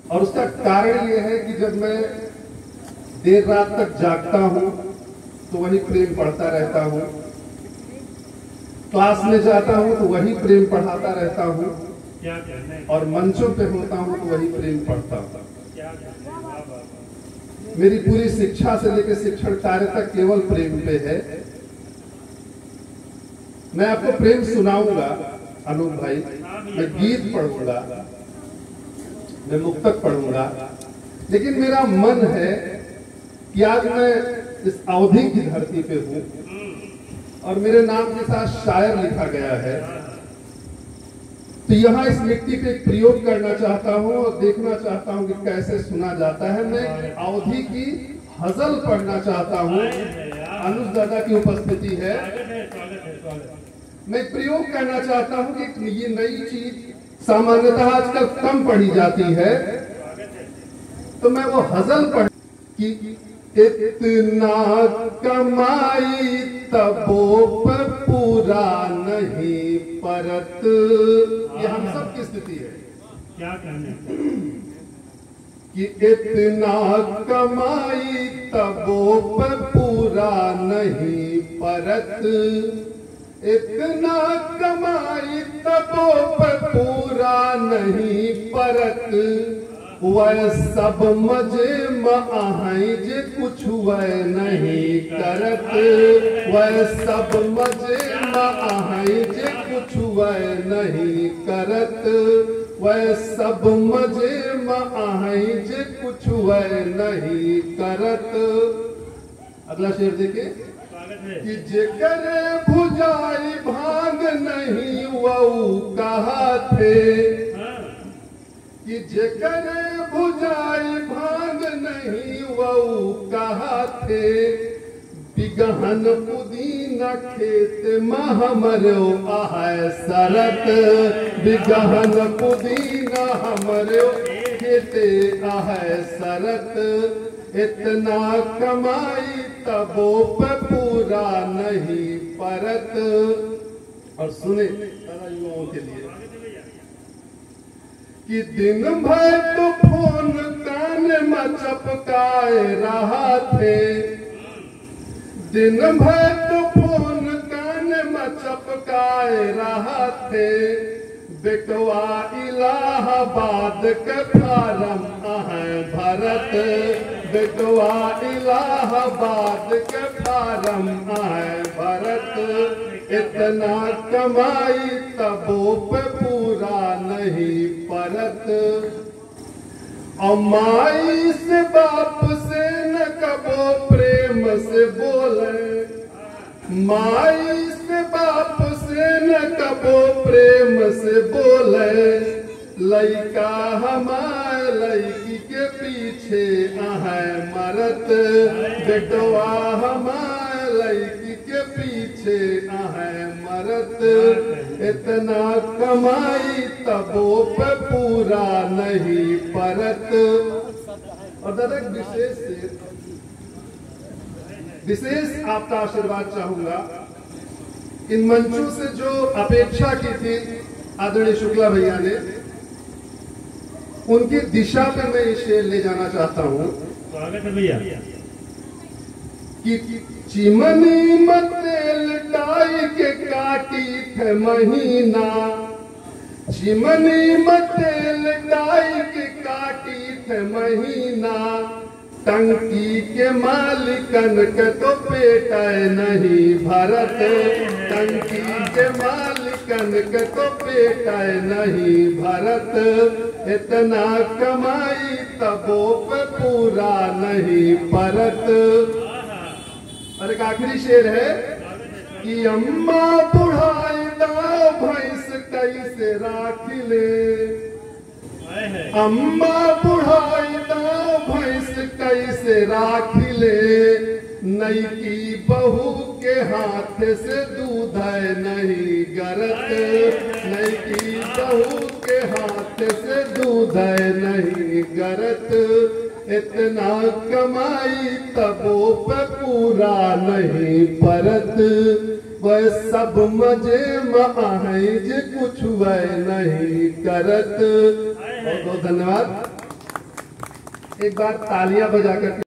और उसका कारण यह है कि जब मैं देर रात तक जागता हूं तो वही प्रेम पढ़ता रहता हूं, क्लास में जाता हूं तो वही प्रेम पढ़ाता रहता हूं, और मंचों पे होता हूं तो वही प्रेम पढ़ता हूं। मेरी पूरी शिक्षा से लेकर शिक्षण कार्य तक केवल प्रेम पे है। मैं आपको प्रेम सुनाऊंगा अनूप भाई, मैं गीत पढ़ूंगा, मैं मुक्तक पढ़ूंगा, लेकिन मेरा मन है कि आज मैं इस अवधि की धरती पे हूं और मेरे नाम के साथ शायर लिखा गया है, तो यहां इस मिट्टी पे एक प्रयोग करना चाहता हूं और देखना चाहता हूं कि कैसे सुना जाता है। मैं अवधि की हजल पढ़ना चाहता हूं। अनुज दादा की उपस्थिति है। मैं प्रयोग करना चाहता हूं कि ये नई चीज सामान्यतः आजकल कम पढ़ी जाती है, तो मैं वो हजल पढ़ कि इतना कमाई तबो पर पूरा नहीं परत। ये हम सब की स्थिति है। क्या कहने कि इतना कमाई तबो पर पूरा नहीं परत, इतना कमाई तबो पर पूरा नहीं परत। वह सब मजे में जे कुछ वह नहीं करत, वह सब मजे में जे कुछ वह नहीं करत, वह सब मजे में जे कुछ वह नहीं करत। अगला शेर देखिए कि जेकर भुजाई भांग नहीं वऊ कहा थे, कि जेकर भुजाई भांग नहीं वऊ कहा थे। बिगहन पुदीना खेत में हमरो आहे सरत, बिगहन पुदीना हमरो खेते आहे सरत। इतना कमाई तबो पे पूरा नहीं परत। और सुने सारा युवाओं के लिए कि दिन भर तो फोन कान में चपकाए रहा थे, दिन भर तो फोन कान में चपकाए रहा थे। बेटवा इलाहाबाद के फारम आहे भरत, बेटवा इलाहाबाद के फारम आहे भरत। इतना कमाई तबो पे पूरा नहीं परत। अमाई से बाप से न कबो प्रेम से बोले, माई से बाप से न कबो प्रेम से बोले। लइका हमारे लइकी के पीछे आहे मरत, बेटवा हमारे लइकी के पीछे आहे मरत। इतना कमाई तबो पे पूरा नहीं परत। और दादा विशेष आपका आशीर्वाद चाहूंगा। इन मंचों से जो अपेक्षा की थी आदरणीय शुक्ला भैया ने, उनकी दिशा पे मैं ये शेर ले जाना चाहता हूं। स्वागत है भैया। कि चिमनी में तेल डाल के काटी थे महीना, चिमनी में तेल डाल के काटी थे महीना। टंकी के मालिकन के तो पेट नहीं भरत, टंकी के मालिकन के तो पेट नहीं भरत। इतना कमाई तबो पे पूरा नहीं परत। और एक आखिरी शेर है कि अम्मा बुढ़ाई दाव भैंस कैसे राख ले, अम्मा बुढ़ाई दाव भैंस कैसे राख ले। नई की बहू के हाथ से दूध नहीं गरत, नई की बहू के हाथ से दूध नहीं गरत। इतना कमाई तबो पे पूरा नहीं परत। वह सब मजे में आहे जे कुछ वह नहीं करत। बहुत बहुत धन्यवाद। एक बार तालियां बजा करके